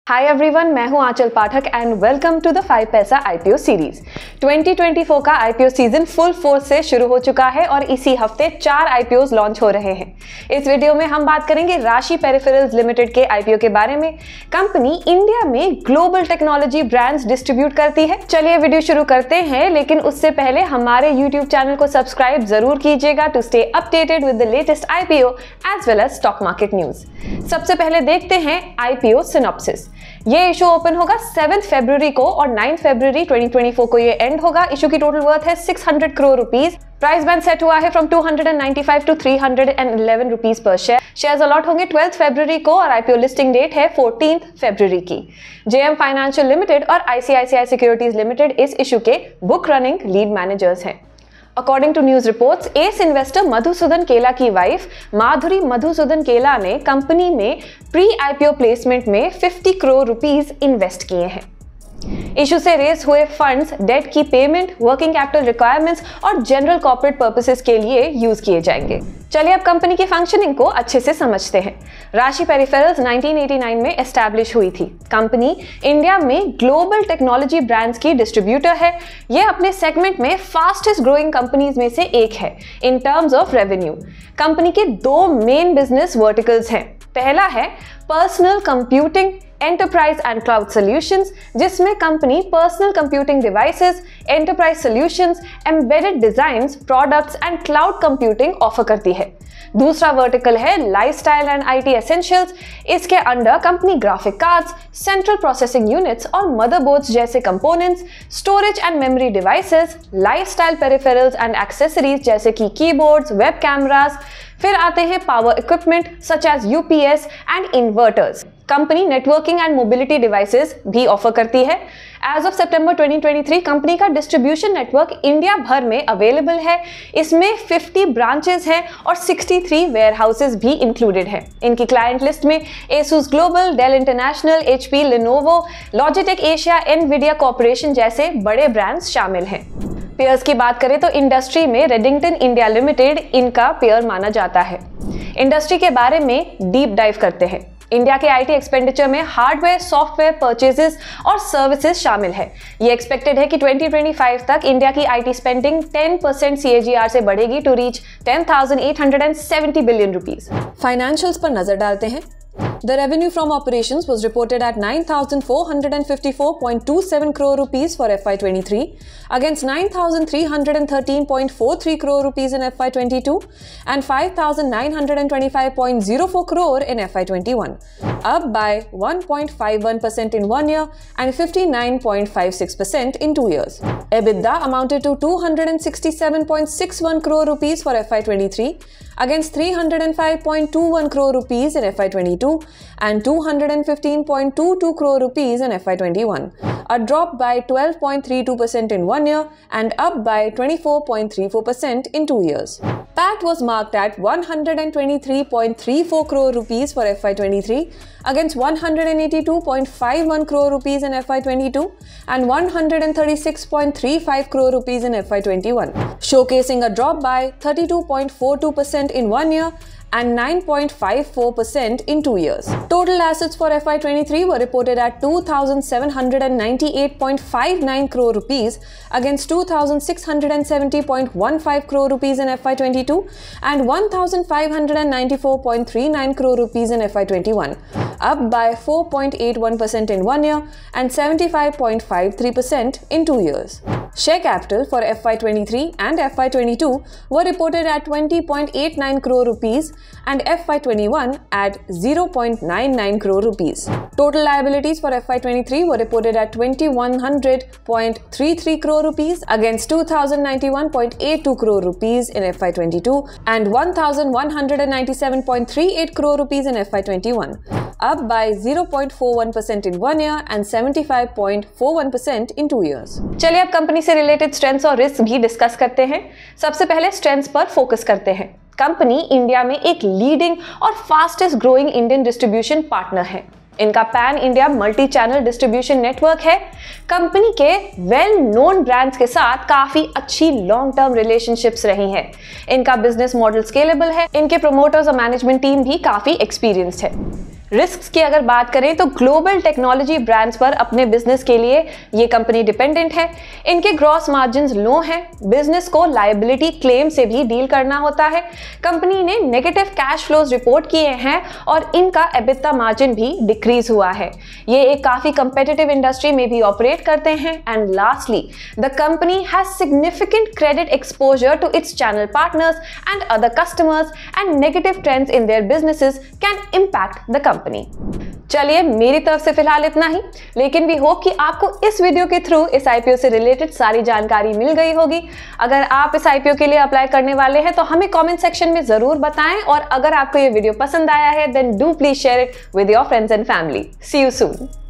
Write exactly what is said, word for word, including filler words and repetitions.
हाय everyone, मैं हूं Anchal Pathak and welcome to the five Paisa IPO series. Twenty twenty four का IPO season full force से शुरू हो चुका है और इसी हफ्ते चार आईपीओज लॉन्च हो रहे हैं। इस वीडियो में हम बात करेंगे राशि पेरिफेरल्स लिमिटेड के आईपीओ के बारे में। कंपनी इंडिया में ग्लोबल टेक्नोलॉजी ब्रांड्स डिस्ट्रीब्यूट करती है। चलिए वीडियो शुरू करते हैं, लेकिन उससे पहले हमारे यूट्यूब चैनल को सब्सक्राइब जरूर कीजिएगा to stay updated with the latest IPO as well as stock market news. सबसे पहले देखते हैं आईपीओ सिनॉप्सिस। ये इशू ओपन होगा सेवंथ फरवरी को और नाइन्थ फरवरी ट्वेंटी ट्वेंटी फोर को ये एंड होगा। इशू की टोटल वर्थ है six hundred crore rupees. Price band set हुआ है from two hundred ninety five to three hundred eleven rupees per share. Shares allot होंगे ट्वेल्थ फरवरी को और आईपीओ लिस्टिंग डेट है फोर्टीन्थ फरवरी की। जेएम फाइनेंशियल लिमिटेड और आईसीआईसीआई सिक्योरिटीज लिमिटेड इस इशू के बुक रनिंग लीड मैनेजर्स हैं। According to news reports, as investor Madhusudan Kela की वाइफ माधुरी मधुसूदन केला ने कंपनी में प्री आईपीओ प्लेसमेंट में फिफ्टी करोड़ रुपीस इन्वेस्ट किए हैं। इशू से रेस हुए फंड्स डेट की पेमेंट, वर्किंग कैपिटल रिक्वायरमेंट्स और जनरल कॉर्पोरेट पर्पसेस के लिए यूज किए जाएंगे। चलिए अब कंपनी की फंक्शनिंग को अच्छे से समझते हैं। Rashi peripherals nineteen eighty nine में एस्टैब्लिश हुई थी। कंपनी इंडिया में ग्लोबल टेक्नोलॉजी ब्रांड्स की डिस्ट्रीब्यूटर है। यह अपने सेगमेंट में फास्टेस्ट ग्रोइंग कंपनीज में से एक है in terms of revenue. Company के दो मेन बिजनेस वर्टिकल्स हैं। पहला है personal computing, enterprise and cloud solutions, जिसमें company personal computing devices, enterprise solutions, embedded designs, products and cloud computing offer करती है। दूसरा वर्टिकल है लाइफस्टाइल एंड आईटी एसेंशियल्स। इसके under company graphic cards, central processing units और motherboards जैसे components, storage and memory devices, lifestyle peripherals and accessories जैसे कि keyboards, web cameras. फिर आते हैं power equipment such as UPS and inverters. Company networking and mobility devices भी offer करती है। एज ऑफ सितंबर ट्वेंटी ट्वेंटी थ्री कंपनी का डिस्ट्रीब्यूशन नेटवर्क इंडिया भर में अवेलेबल है। इसमें फिफ्टी ब्रांचेस हैं और सिक्सटी थ्री वेयरहाउसेस भी इंक्लूडेड है। इनकी क्लाइंट लिस्ट में Asus global, Dell international, HP, Lenovo, Logitech Asia, Nvidia corporation जैसे बड़े ब्रांड्स शामिल हैं। पेयर्स की बात करें तो इंडस्ट्री में रेडिंगटन इंडिया लिमिटेड इनका पेयर माना जाता है। इंडस्ट्री के बारे में डीप डाइव करते हैं। इंडिया के आईटी एक्सपेंडिचर में हार्डवेयर, सॉफ्टवेयर परचेजेस और सर्विसेज शामिल है। ये एक्सपेक्टेड है कि ट्वेंटी ट्वेंटी फाइव तक इंडिया की IT spending ten percent CAGR से बढ़ेगी to reach ten thousand eight hundred seventy billion rupees. Financials पर नजर डालते हैं। The revenue from operations was reported at nine thousand four hundred fifty-four point two seven crore rupees for F Y twenty-three against nine thousand three hundred thirteen point four three crore rupees in F Y twenty-two and five thousand nine hundred twenty-five point zero four crore in F Y twenty-one, up by one point five one percent in one year and fifty-nine point five six percent in two years. EBITDA amounted to two hundred sixty-seven point six one crore rupees for F Y twenty-three against three hundred five point two one crore rupees in F Y twenty-two and two hundred fifteen point two two crore rupees in F Y twenty-one, a drop by twelve point three two percent in one year and up by twenty-four point three four percent in two years. P A T was marked at one hundred twenty-three point three four crore rupees for F Y twenty-three against one hundred eighty-two point five one crore rupees in F Y twenty-two and one hundred thirty-six point three five crore rupees in F Y twenty-one, showcasing a drop by thirty-two point four two percent in one year and nine point five four percent in two years. Total assets for F Y twenty-three were reported at two thousand seven hundred ninety-eight point five nine crore rupees against two thousand six hundred seventy point one five crore rupees in F Y twenty-two and one thousand five hundred ninety-four point three nine crore rupees in F Y twenty-one, up by four point eight one percent in one year and seventy-five point five three percent in two years. Share capital for F Y twenty-three and F Y twenty-two were reported at twenty point eight nine crore rupees and F Y twenty-one at zero point nine nine crore rupees. Total liabilities for F Y twenty-three were reported at twenty-one hundred point three three crore rupees against two thousand ninety-one point eight two crore rupees in F Y twenty-two and one thousand one hundred ninety-seven point three eight crore rupees in F Y twenty-one, up by zero point four one percent in one year and seventy-five point four one percent in two years. चलिए अब company से related strengths और risk भी discuss करते हैं। सबसे पहले strengths पर फोकस करते हैं। कंपनी इंडिया में एक लीडिंग और fastest growing Indian distribution partner है। इनका pan India multi channel distribution network है। कंपनी के वेल नोन ब्रांड्स के साथ काफी अच्छी लॉन्ग टर्म रिलेशनशिप्स रही हैं। इनका बिजनेस मॉडल स्केलेबल है। इनके प्रोमोटर्स और मैनेजमेंट टीम भी काफी एक्सपीरियंस्ड है। रिस्क्स की अगर बात करें तो ग्लोबल टेक्नोलॉजी ब्रांड्स पर अपने बिजनेस के लिए ये कंपनी डिपेंडेंट है। इनके ग्रॉस मार्जिन्स लो हैं, बिजनेस को लायबिलिटी क्लेम से भी डील करना होता है। कंपनी ने नेगेटिव कैश फ्लोज रिपोर्ट किए हैं और इनका एबिटा मार्जिन भी डिक्रीज हुआ है। ये एक काफी कंपेटिटिव इंडस्ट्री में भी ऑपरेट करते हैं। And lastly, the company has significant credit exposure to its channel partners and other customers and negative trends in their businesses can impact the company. चलिए, मेरी तरफ से फिलहाल इतना ही, लेकिन वी होप कि आपको इस वीडियो के थ्रू इस आईपीओ से रिलेटेड सारी जानकारी मिल गई होगी। अगर आप इस आईपीओ के लिए अप्लाई करने वाले हैं तो हमें कमेंट सेक्शन में जरूर बताएं, और अगर आपको ये वीडियो पसंद आया है then do please share it with your friends and family. See you soon.